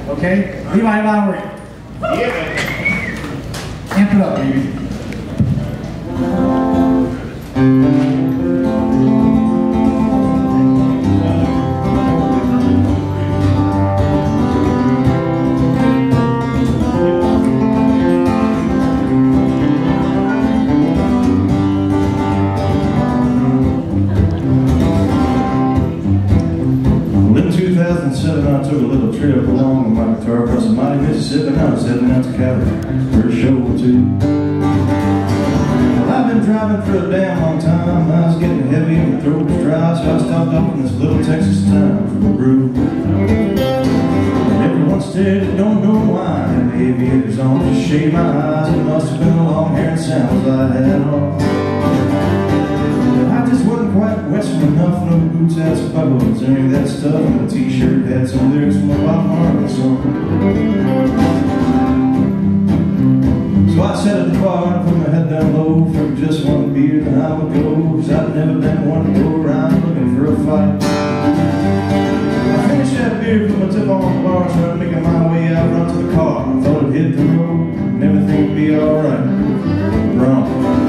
Okay? Levi Lowry. Yeah. Amp it up, baby. In 2007, I took a little trip along with my guitar across the mighty Mississippi, and I was heading out to Cali for a show or two. Well, I've been driving for a damn long time. I was getting heavy and my throat was dry, so I stopped off in this little Texas town for a brew. And everyone stared, don't know why. I had the aviators on, just shade my eyes. It must have been the long hair and sandals I had on. I just wasn't quite Western enough, no boots, hats, buckles, any of that stuff, and a t-shirt had some lyrics from a Bob Marley song. So I sat at the bar and put my head down low for just one beer, then I would go, cause I'd never been one to go around looking for a fight. I finished that beer, put my tip on the bar, started making my way out, run to the car. I thought I'd hit the road, and everything would be alright. Wrong.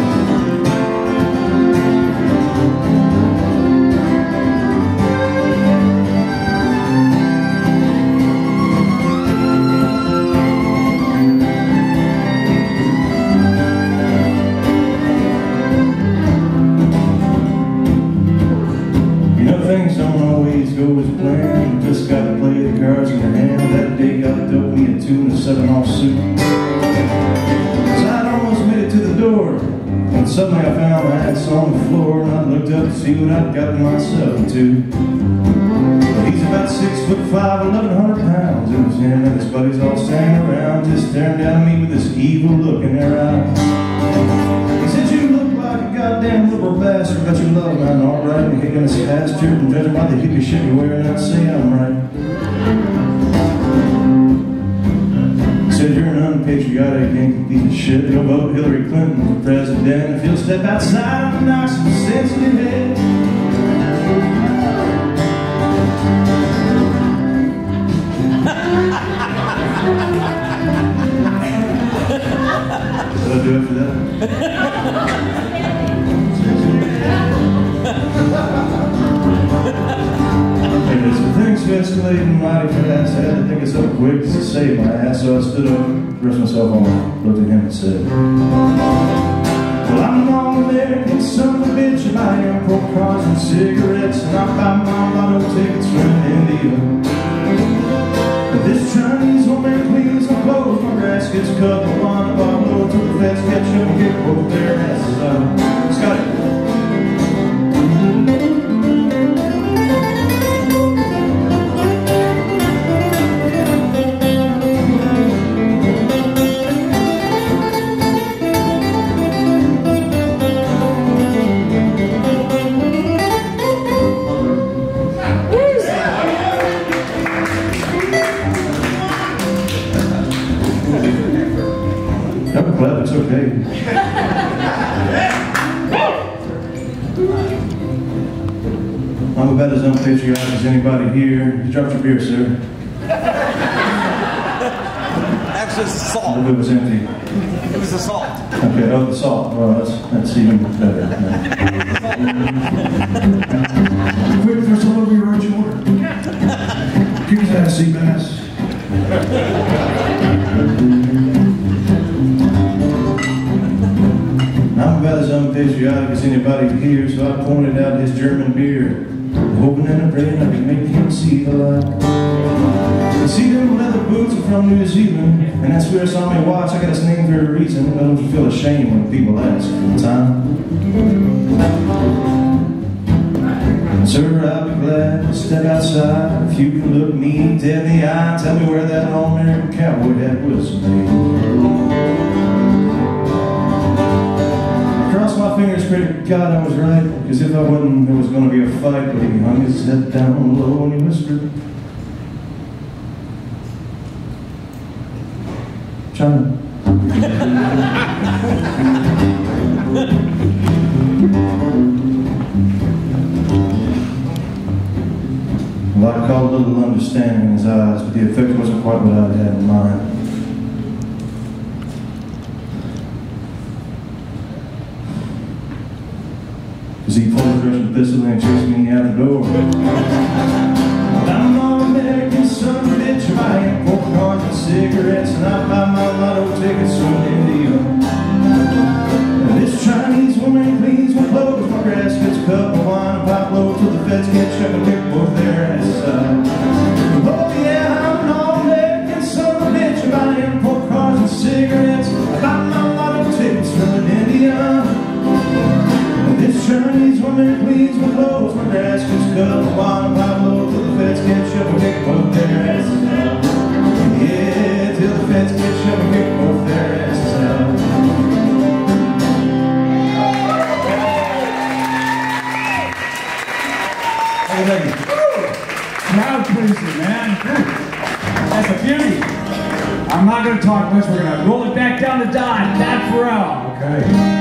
Things don't always go as planned. You just gotta play the cards in your hand. That day got dealt me a 2 and a 7-off suit. So I'd almost made it to the door, and suddenly I found my ass on the floor, and I looked up to see what I'd gotten myself into. He's about 6'5", 1,100 pounds. It was him and his buddies all standing around, just staring down at me with this evil look in their eyes. He said, "You look like a goddamn liberal bastard, but you love mine all right, and hate in this pasture, and judging by the hippie shit you're wearing, I'd say I'm right." He said, "You're an unpatriotic piece of shit. You'll vote Hillary Clinton for president if you'll step outside and knock some sense in your head." What did I do after that? Anyways, things escalating mighty fast. I had to think of something quick to save my ass, so I stood up, brushed myself on, looked at him and said, "Well, I'm an all-American son of a bitch, and I import cars and cigarettes, and I buy my lotto tickets from India. But this Chinese old man cleans my clothes, my grass gets cut, I want to borrow till the feds catch up and get both their asses out." Scotty. I'm glad it's okay. I'm about as unpatriotic as anybody here. You dropped your beer, sir. Actually, it's the salt. It was empty. It was the salt. Okay, oh, the salt. Well, that's even better. Quick, there's some of your urgent order. Here's that sea bass. I'm about as unpatriotic as anybody here, so I pointed out his German beer, hoping and praying I could make him see the light. You see, them leather boots are from New Zealand, and that Swiss Army watch, I got its name for a reason. I don't feel ashamed when people ask for the time. And sir, I'll be glad to step outside if you can look me dead in the eye and tell me where that all-American cowboy hat was made. Cross my fingers, pray to God I was right, because if I wasn't, there was going to be a fight. But he hung his head down low and he whispered, "China." Well, I called little understanding in his eyes, but the effect wasn't quite what I had in mind. As he pulled a Russian pistol and chased me out the door. I'm an American son of a bitch, I import cars and cigarettes, and I buy my lotto tickets from India. And this Chinese woman cleans my clothes, my grass gets cut, my wine and pipe low till the feds catch up and pick both their asses out. Oh yeah, I'm an all-American son of a bitch, I import cars and cigarettes, I buy my lotto tickets from India. This Chinese woman cleans my clothes, my grass gets cut, my wine and pipe low till the feds catch up and pick both their asses out. Yeah, till the feds catch up and pick both their asses out. Thank you. Crowd pleaser, man. That's a beauty. I'm not going to talk much. We're going to roll it back down the dime. That for out. Okay.